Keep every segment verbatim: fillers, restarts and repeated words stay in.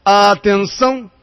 Atenção!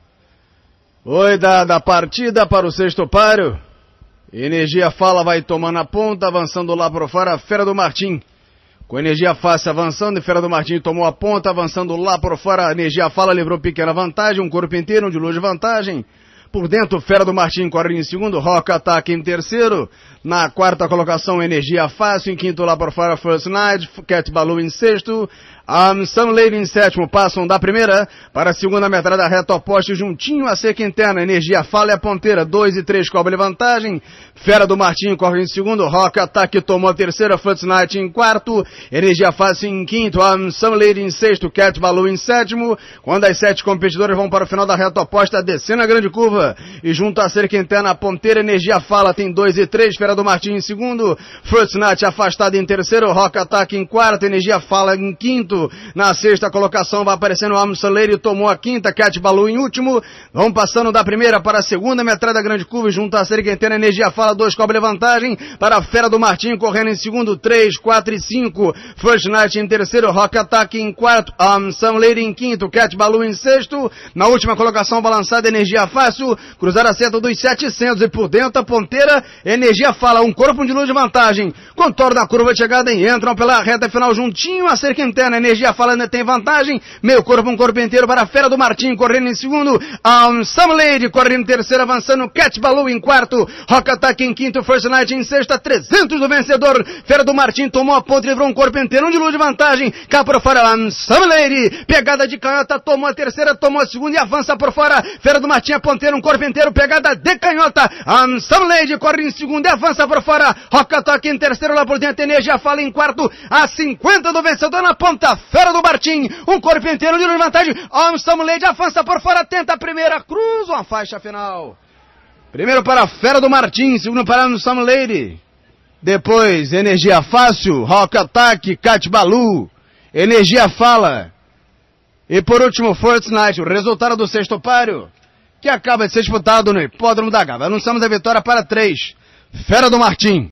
Oi da, da partida para o sexto páreo. Energia Fala vai tomando a ponta, avançando lá por fora, Fera do Martim. Com Energia Fácil avançando, Fera do Martim tomou a ponta, avançando lá por fora, Energia Fala livrou pequena vantagem, um corpo inteiro, um de luz de vantagem. Por dentro, Fera do Martim corre em segundo, Rock Attack em terceiro. Na quarta colocação, Energia Fácil. Em quinto, lá por fora, First Night. Cat Baloo em sexto. Um, Some Lady em sétimo. Passam da primeira para a segunda metade da reta oposta, juntinho a seca interna. Energia Fala é a ponteira. Dois e três cobre vantagem. Fera do Martim corre em segundo. Rock Attack tomou a terceira. First Night em quarto. Energia Fácil em quinto. Um, Some Lady em sexto. Cat Baloo em sétimo. Quando as sete competidoras vão para o final da reta oposta, descendo a grande curva. E junto à cerca interna, a ponteira Energia Fala tem dois e três, Fera do Martim em segundo, First Night afastada em terceiro, Rock Attack em quarto, Energia Fala em quinto. Na sexta colocação vai aparecendo o Amsaleiro, tomou a quinta, Cat Baloo em último. Vão passando da primeira para a segunda metade da grande curva, e junto à cerca interna, Energia Fala, dois cobre vantagem para a Fera do Martim, correndo em segundo, três, quatro e cinco, First Night em terceiro, Rock Attack em quarto, Amsaleiro em quinto, Cat Baloo em sexto. Na última colocação balançada, Energia Fácil, cruzar a seta dos setecentos e por dentro a ponteira, Energia Fala, um corpo de luz de vantagem, contorna a curva de chegada e entram pela reta final juntinho à cerca interna, Energia Fala ainda tem vantagem, meio corpo, um corpo inteiro para a Fera do Martim, correndo em segundo, um, Some Lady correndo em terceiro, avançando, Cat Baloo em quarto, Rock Attack em quinto, First Night em sexta, trezentos do vencedor, Fera do Martim tomou a ponta e livrou um corpo inteiro, um de luz de vantagem, cá por fora, um, Some Lady, pegada de canhota, tomou a terceira, tomou a segunda e avança por fora, Fera do Martim a ponteira, um corpo inteiro, pegada de canhota, um, Some Lady corre em segundo e avança por fora, Rock Attack em terceiro, lá por dentro, Energia Fala em quarto, a cinquenta do vencedor na ponta, Fera do Martim, um corpo inteiro de vantagem, um, Some Lady avança por fora, tenta a primeira, cruza uma faixa final. Primeiro para a Fera do Martim, segundo para um, Some Lady, depois Energia Fácil, Rock Attack, Cat Baloo, Energia Fala, e por último First Night, o resultado do sexto páreo, que acaba de ser disputado no Hipódromo da Gávea. Anunciamos a vitória para três, Fera do Martim.